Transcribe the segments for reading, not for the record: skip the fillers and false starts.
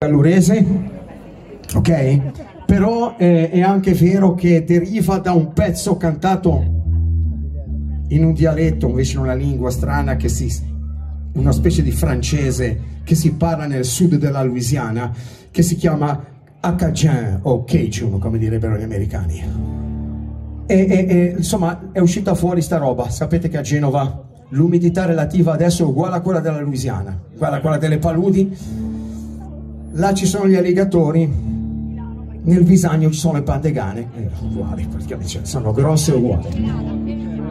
Gallurese, ok? Però è anche vero che deriva da un pezzo cantato in un dialetto, invece in una lingua strana, una specie di francese che si parla nel sud della Louisiana, che si chiama Acadian o Cajun, come direbbero gli americani. Insomma, è uscita fuori sta roba. Sapete che a Genova l'umidità relativa adesso è uguale a quella della Louisiana, uguale a quella delle paludi. Là ci sono gli alligatori, nel Visagno ci sono le pandegane, uguali praticamente, sono grosse e uguali.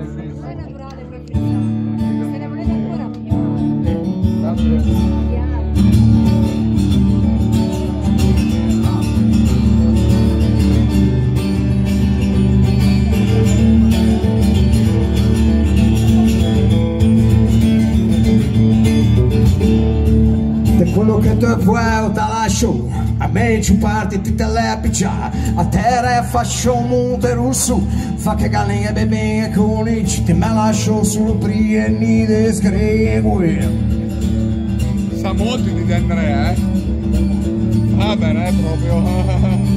Quello che tu vuoi te lascio, a me ci parti tutte le piccia, a terra e faccio un monte russo, fa che galline e bebè e conici, te me lascio solo prieni de sgregue. Sa molto di De Andrea, ah beh, proprio.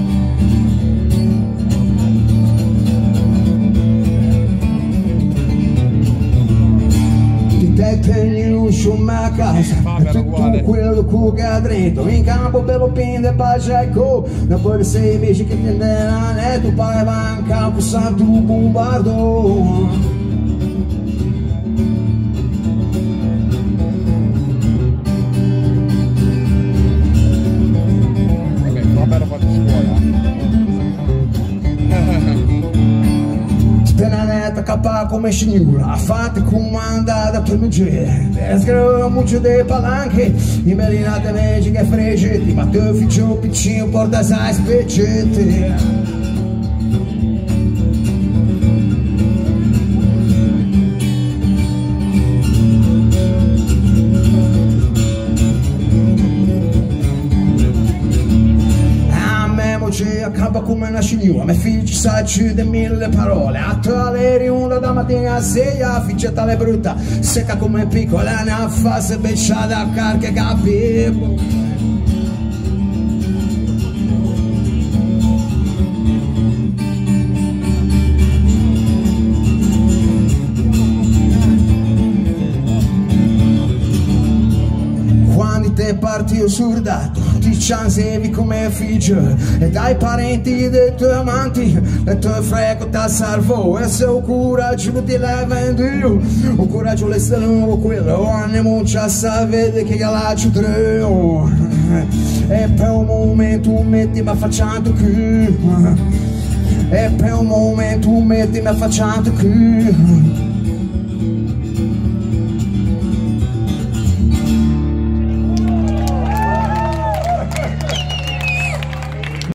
Te tenho uma casa, tutto quello che ha dentro, in campo bello pinde paceco, depois de 6 meses que tenderá, né, tu pai vai em campo santo bombardo. Capar come scignura, fate comandata per me, escrevo mucho de palanche, in melinate magiche e fregete, ma te figlio piccino porta sai specette. Acaba come una scignura, me figli sai de 1000 parole, a tale riunda da mattina a sera, figlia tale brutta, secca come piccola, ne fa se becciata a carche capivo. Quando te parti io surdato, ti ciansevi come figlio, e dai parenti dei tuoi amanti, le tue freco ti salvo, e se o coraggio ti leva Dio, o coraggio le nuovo quello, andiamo a sapere che galaccio treo, e per un momento metti mi facciando qui, e per un momento metti mi facciando qui.